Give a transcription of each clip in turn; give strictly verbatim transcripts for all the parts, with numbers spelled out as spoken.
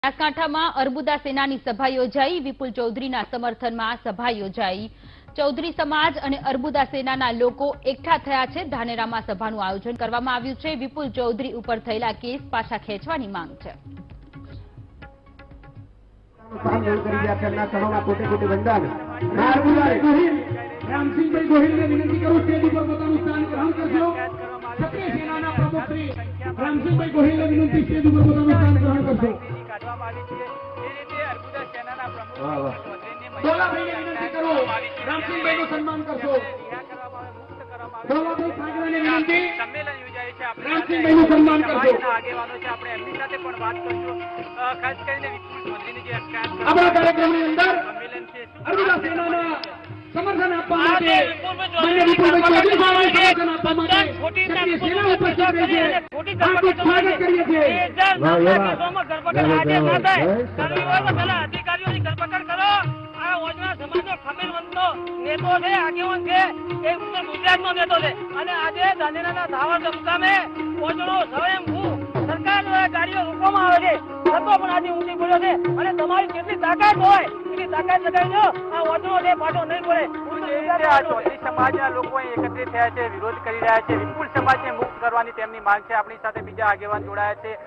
બનાસકાંઠામાં અર્બુદા સેનાની સભા યોજાઈ। વિપુલ ચૌધરીના સમર્થનમાં સભા યોજાઈ। ચૌધરી સમાજ અને અર્બુદા સેનાના લોકો એકઠા થયા છે। ધાનેરામાં સભાનું આયોજન કરવામાં આવ્યું છે। વિપુલ ચૌધરી ઉપર થયેલા કેસ પાછા ખેંચવાની માંગ છે। रामसिंह गोहिल ने विनती करूं स्टेज पर પોતાનું સ્થાન ગ્રહણ કરજો। ક્ષત્રિય સેનાના પ્રમુખ શ્રી રામસિંહભાઈ ગોહિલ ને વિનંતી સ્ટેજ પર પોતાનું સ્થાન ગ્રહણ કરજો। કાઢવામાં આવી છે એ રીતે અર્બુદા સેનાના પ્રમુખ ડોલાભાઈને વિનંતી કરું રામસિંહભાઈનું સન્માન કરજો। ડોલાભાઈ સાગરાને વિનંતી સંમેલન યોજાય છે આપણે રામસિંહભાઈનું સન્માન કરજો। આગેવાનો છે આપણે એમની સાથે પણ વાત કરશું। ખાસ કરીને વિપુલ ચૌધરીની જે આપણા કાર્યક્રમની અંદર સંમેલન છે અર્બુદા સેનાના समर्थन आपवा माटे माननीय विपुलभाई चौधरी साहेबने समर्थन आपवा माटे ક્ષત્રિય સેના ઉપસ્થિત રહી છે। હાર્દિક સ્વાગત કરીએ છીએ। આજે ના થાય કરવી હોય તો પેલા અધિકારીઓની ધરપકડ કરો। આ ઓજના સમાજનો ખમીરવંતનો નેતો છે, આગેવાન છે, એ ઉત્તર ગુજરાતનો નેતો છે અને આજે ધાનેરાના ધાવર મુકામે ઓજનો સ્વયંભૂ સરકાર દ્વારા ગાડીઓ રોકવામાં આવે છે, છતો પણ આજે ઊંચી પડ્યો છે અને તમારી કેટલી તાકાત હોય એટલી તાકાત લગાવી દો। આ ઓજનો છે પાટો નહીં પડે। ચૌધરી સમાજના લોકો એકત્રિત થયા છે, વિરોધ કરી રહ્યા છે। વિપુલ સમાજને મુક્ત કરવાની તેમની માંગ છે। આપણી સાથે બીજા આગેવાન જોડાયા છે।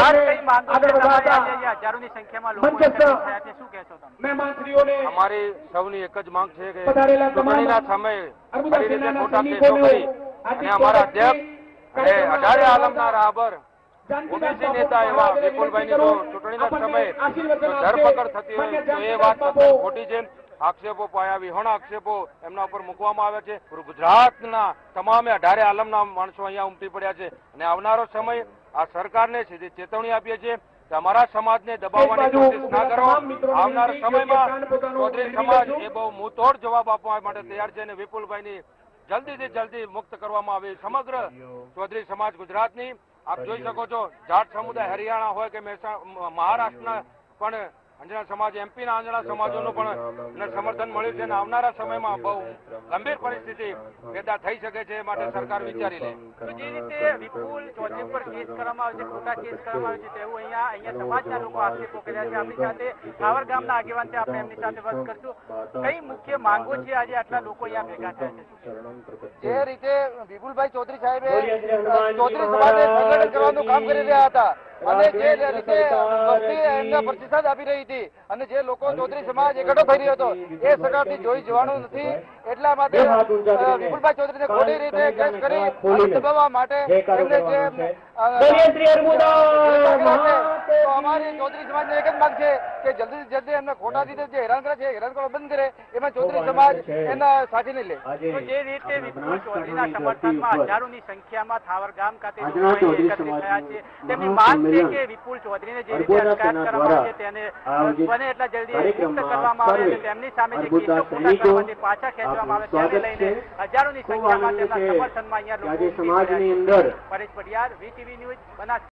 હજારોની સંખ્યામાં લોકો એકત્રિત થયા છે, શું કહેશો તમે? મહેમાનશ્રીઓને અમારી સૌની એક જ માંગ છે કે ચૂંટણીના સમયે ફરી રીતે ખોટા કેસો કરી અને અમારા અધ્યક્ષ અને અઢારે આલમના રાહબર ઓબીસી નેતા એવા વિપુલભાઈની જો ચૂંટણીના સમયે ધરપકડ થતી હોય તો એ વાત તદ્દન ખોટી છે। આક્ષેપો પાયા વિહોણા આક્ષેપો એમના ઉપર મૂકવામાં આવ્યા છે। ગુજરાતના તમામે અઢારે આલમના માણસો અહીંયા ઉમટી પડ્યા છે અને આવનારો સમય આ સરકારને સીધી ચેતવણી આપીએ છીએ કે અમારા સમાજને દબાવવાની કોશિશ ના કરો। આવનારા સમયમાં ચૌધરી સમાજ એ બહુ મુંહતોડ જવાબ આપવા માટે તૈયાર છે અને વિપુલભાઈની જલ્દીથી જલ્દી મુક્ત કરવામાં આવે। સમગ્ર ચૌધરી સમાજ ગુજરાતની આપ જોઈ શકો છો, જાટ સમુદાય હરિયાણા હોય કે મહારાષ્ટ્રના પણ અંજણા સમાજ, એમપીના અંજણા સમાજોનું પણ સમર્થન મળ્યું છે અને આવનારા સમયમાં બહુ ગંભીર પરિસ્થિતિ પેદા થઈ શકે છે, માટે સરકાર વિચારી લે। જે રીતે વિપુલ ચૌધરી પર કેસ કરવામાં આવે છે, ખોટા કેસ કરવામાં આવે છે, તેવું અહીંયા અહીંયા સમાજના લોકો આક્ષેપો કર્યા છે। આપણી સાથે ઠાવર ગામના આગેવાન છે, આપણે એમની સાથે વાત કરશું। કઈ મુખ્ય માંગો છે આજે આટલા લોકો અહીંયા ભેગા થયા છે? જે રીતે વિપુલભાઈ ચૌધરી સાહેબે ચૌધરી સમાજને સંગઠન કરવાનું કામ કરી રહ્યા હતા અને જે રીતે એમને પ્રતિસાદ આપી રહી હતી અને જે લોકો ચૌધરી સમાજ એકઠો થઈ રહ્યો હતો એ સરકારથી જોઈ જવાનું નથી। એટલા માટે વિપુલભાઈ ચૌધરીને ખોટી રીતે કેસ કરી દબાવવા માટે એમને જે અમારી ચૌધરી સમાજની એક જ માંગ છે કે જલ્દી જલ્દી એમને ખોટા રીતે જે હેરાન કરે છે હેરાન કરવા બંધ કરે, એમાં ચૌધરી સમાજ એના સાથી નહીં લે। જે રીતે વિપુલ ચૌધરીના સમર્થનમાં હજારોની સંખ્યામાં ઠાવર ગામ ખાતે એકત્રિત થયા છે, તેમની માંગ છે કે વિપુલ ચૌધરીને જે રીતે અટકાયત કરવામાં આવે છે તેને બને એટલા જલ્દી મુક્ત કરવામાં આવે અને તેમની સામે જે કેસો ખોટા કરવાથી પાછા ખેંચવામાં આવે તેને લઈને હજારોની સંખ્યામાં તેમના સમર્થનમાં અહીંયા લોકો ઉમટી પડ્યા છે। Paresh Padiyar, VTV news, Banaskantha.